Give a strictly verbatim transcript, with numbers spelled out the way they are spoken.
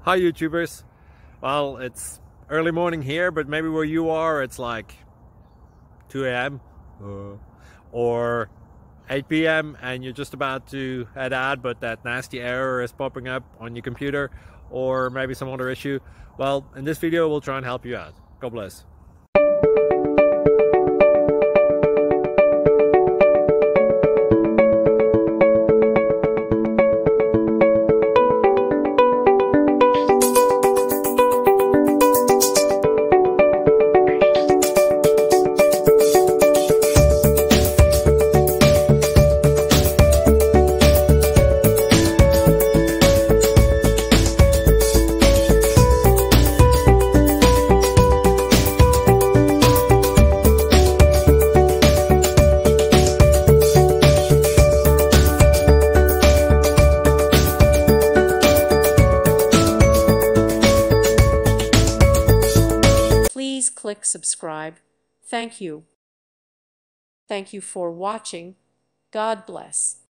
Hi YouTubers. Well, it's early morning here, but maybe where you are it's like two A M uh, or eight P M and you're just about to head out, but that nasty error is popping up on your computer, or maybe some other issue. Well, in this video we'll try and help you out. God bless. Please click subscribe. Thank you. Thank you for watching. God bless.